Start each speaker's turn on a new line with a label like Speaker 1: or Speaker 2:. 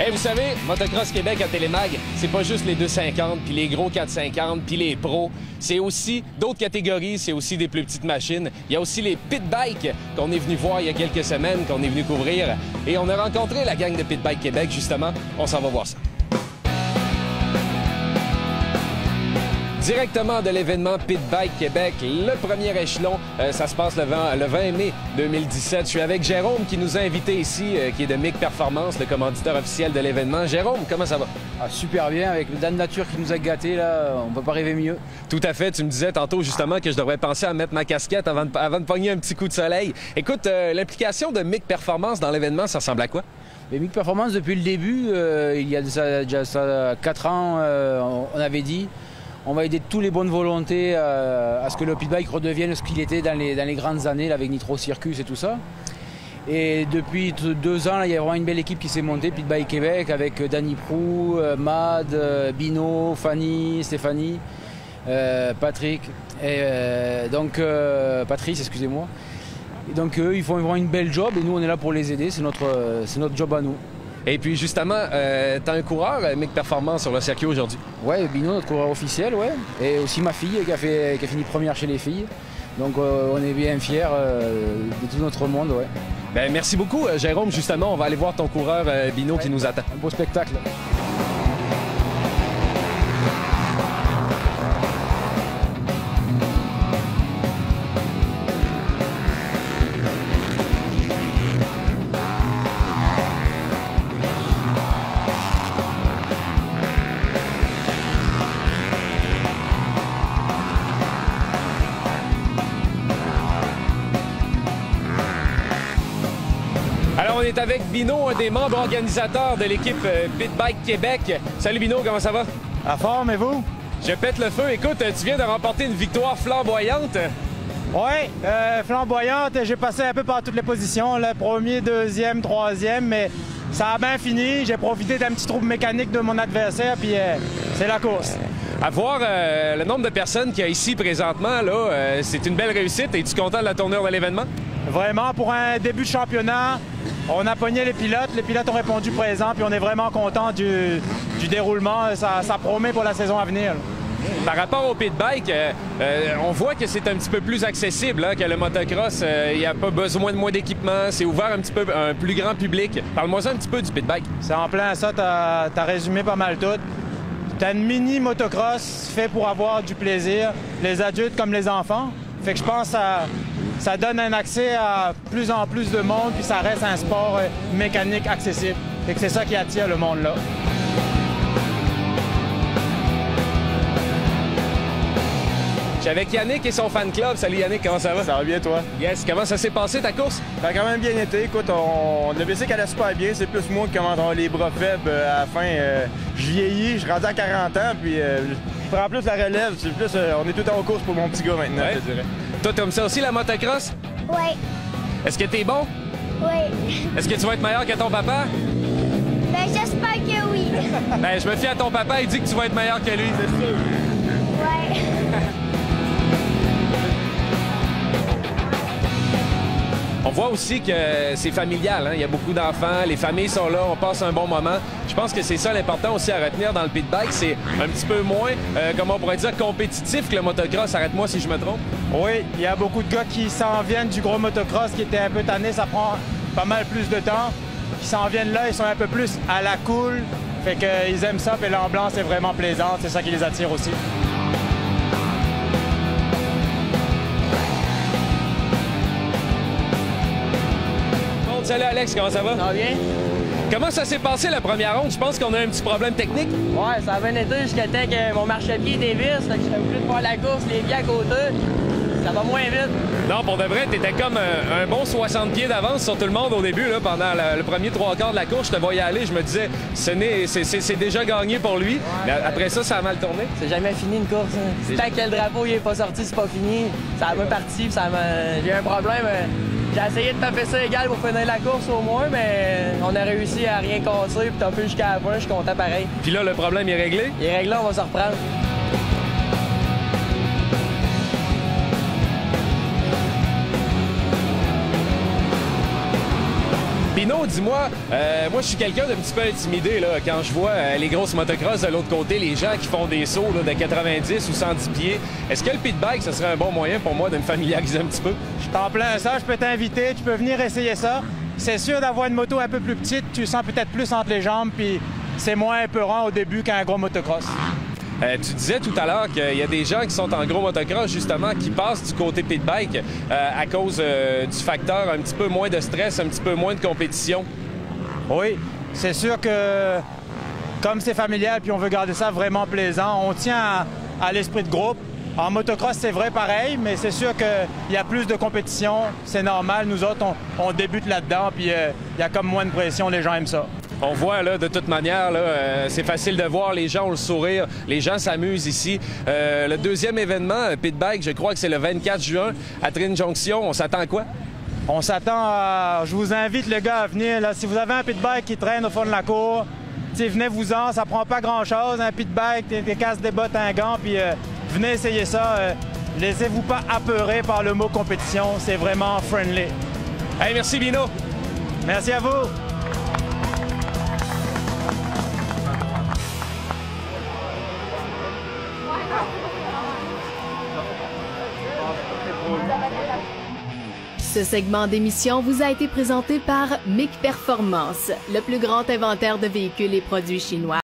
Speaker 1: Vous savez, Motocross Québec à Télémag, c'est pas juste les 250, puis les gros 450, puis les pros. C'est aussi d'autres catégories, c'est aussi des plus petites machines. Il y a aussi les pit bikes qu'on est venu voir il y a quelques semaines, qu'on est venu couvrir. Et on a rencontré la gang de Pit Bike Québec, justement. On s'en va voir ça. Directement de l'événement Pit Bike Québec, le premier échelon, ça se passe le 20 mai 2017. Je suis avec Jérôme qui nous a invités ici, qui est de MIC Performance, le commanditaire officiel de l'événement. Jérôme, comment ça va?
Speaker 2: Ah, super bien, avec le Dan Nature qui nous a gâtés, là, on peut pas rêver mieux.
Speaker 1: Tout à fait, tu me disais tantôt justement que je devrais penser à mettre ma casquette avant de pogner un petit coup de soleil. Écoute, l'implication de MIC Performance dans l'événement, ça ressemble à quoi?
Speaker 2: Mais MIC Performance, depuis le début, il y a déjà 4 ans, on avait dit on va aider tous les bonnes volontés à ce que le pit bike redevienne ce qu'il était dans les grandes années là, avec Nitro Circus et tout ça. Et depuis 2 ans, là, il y a vraiment une belle équipe qui s'est montée, Pit Bike Québec, avec Danny Prou, Mad, Bino, Fanny, Stéphanie, Patrick, et Patrice, excusez-moi. Et donc eux, ils font vraiment une belle job et nous, on est là pour les aider, c'est notre job à nous.
Speaker 1: Et puis justement, t'as un coureur, MIC Performance, sur le circuit aujourd'hui.
Speaker 2: Ouais, Bino, notre coureur officiel, ouais. Et aussi ma fille qui a fini première chez les filles. Donc on est bien fiers de tout notre monde, ouais.
Speaker 1: Ben, merci beaucoup, Jérôme. Justement, on va aller voir ton coureur Bino qui nous attend.
Speaker 2: Un beau spectacle.
Speaker 1: Alors, on est avec Bino, un des membres organisateurs de l'équipe Pit Bike Québec. Salut Bino, comment ça va?
Speaker 3: À forme, et vous?
Speaker 1: Je pète le feu. Écoute, tu viens de remporter une victoire flamboyante.
Speaker 3: Oui, flamboyante. J'ai passé un peu par toutes les positions, le premier, deuxième, troisième, mais ça a bien fini. J'ai profité d'un petit trouble mécanique de mon adversaire, puis c'est la course.
Speaker 1: À voir le nombre de personnes qu'il y a ici présentement, là, c'est une belle réussite. Es-tu content de la tournure de l'événement?
Speaker 3: Vraiment, pour un début de championnat, on a pogné les pilotes ont répondu présent, puis on est vraiment content du déroulement. Ça promet pour la saison à venir.
Speaker 1: Par rapport au pit bike, on voit que c'est un petit peu plus accessible que le motocross. Il n'y a pas besoin de moins d'équipement. C'est ouvert un petit peu à un plus grand public. Parle-moi un petit peu du pit bike.
Speaker 3: C'est en plein ça, t'as résumé pas mal tout. T'as une mini motocross fait pour avoir du plaisir, les adultes comme les enfants. Fait que je pense que ça donne un accès à plus en plus de monde, puis ça reste un sport mécanique accessible. Fait que c'est ça qui attire le monde là.
Speaker 1: Je suis avec Yannick et son fan club. Salut Yannick, comment ça va?
Speaker 4: Ça va bien, toi?
Speaker 1: Yes, comment ça s'est passé ta course?
Speaker 4: Ça a quand même bien été. Écoute, le bicycle allait super bien. C'est plus moi qui commence à avoir les bras faibles à la fin. Je vieillis, je suis rendu à 40 ans, puis je prends plus la relève. C'est plus, on est tout en course pour mon petit gars maintenant,
Speaker 1: ouais.
Speaker 4: Je te dirais.
Speaker 1: Toi, t'aimes ça aussi, la motocross?
Speaker 5: Oui.
Speaker 1: Est-ce que t'es bon?
Speaker 5: Oui.
Speaker 1: Est-ce que tu vas être meilleur que ton papa?
Speaker 5: Ben, j'espère que oui.
Speaker 1: Ben, je me fie à ton papa, il dit que tu vas être meilleur que lui. C'est sûr.
Speaker 5: Ouais.
Speaker 1: On voit aussi que c'est familial, hein? Il y a beaucoup d'enfants, les familles sont là, on passe un bon moment. Je pense que c'est ça l'important aussi à retenir dans le pit bike, c'est un petit peu moins, comment on pourrait dire, compétitif que le motocross. Arrête-moi si je me trompe.
Speaker 3: Oui, il y a beaucoup de gars qui s'en viennent du gros motocross qui était un peu tanné, ça prend pas mal plus de temps. Qui s'en viennent là, ils sont un peu plus à la cool, fait qu'ils aiment ça, puis l'ambiance est vraiment plaisante, c'est ça qui les attire aussi.
Speaker 1: Salut Alex, comment ça va?
Speaker 6: Ça va bien?
Speaker 1: Comment ça s'est passé la première ronde? Je pense qu'on a un petit problème technique.
Speaker 6: Ouais, ça a bien été jusqu'à temps que mon marchepied dévisse, fait que j'étais obligé de faire la course, les pieds à côté. Ça va moins vite.
Speaker 1: Non, pour de vrai, t'étais comme un bon 60 pieds d'avance sur tout le monde au début, là, pendant le premier 3/4 de la course. Je te voyais aller, je me disais, c'est déjà gagné pour lui. Ouais, mais après ça, ça a mal tourné.
Speaker 6: C'est jamais fini une course. Hein. Tant que le drapeau il est pas sorti, c'est pas fini. Ça a mal parti, j'ai eu un problème. J'ai essayé de taper ça égal pour finir la course au moins, mais on a réussi à rien casser puis taper jusqu'à la fin. Je suis content pareil.
Speaker 1: Puis là, le problème est réglé?
Speaker 6: Il est réglé, on va se reprendre.
Speaker 1: Bino, dis-moi, moi je suis quelqu'un d'un petit peu intimidé là, quand je vois les grosses motocross de l'autre côté, les gens qui font des sauts là, de 90 ou 110 pieds. Est-ce que le pit bike, ce serait un bon moyen pour moi de me familiariser un petit peu?
Speaker 3: Je t'en plein ça, je peux t'inviter, tu peux venir essayer ça. C'est sûr d'avoir une moto un peu plus petite, tu sens peut-être plus entre les jambes, puis c'est moins épeurant au début qu'un gros motocross.
Speaker 1: Tu disais tout à l'heure qu'il y a des gens qui sont en gros motocross, justement, qui passent du côté pit bike à cause du facteur un petit peu moins de stress, un petit peu moins de compétition.
Speaker 3: Oui, c'est sûr que comme c'est familial puis on veut garder ça vraiment plaisant, on tient à l'esprit de groupe. En motocross, c'est vrai pareil, mais c'est sûr qu'il y a plus de compétition, c'est normal. Nous autres, on débute là-dedans, puis il y a comme moins de pression, les gens aiment ça.
Speaker 1: On voit, là, de toute manière, c'est facile de voir, les gens ont le sourire, les gens s'amusent ici. Le deuxième événement, Pit Bike, je crois que c'est le 24 juin à Trine Jonction. On s'attend à quoi?
Speaker 3: On s'attend à... Je vous invite, les gars, à venir. Là, si vous avez un pit bike qui traîne au fond de la cour, venez-vous-en, ça prend pas grand-chose. Un pit bike, t'es casses des bottes, un gant, puis venez essayer ça. Laissez-vous pas apeurer par le mot compétition, c'est vraiment friendly.
Speaker 1: Hey, merci, Bino!
Speaker 3: Merci à vous!
Speaker 7: Ce segment d'émission vous a été présenté par MIC Performance, le plus grand inventaire de véhicules et produits chinois.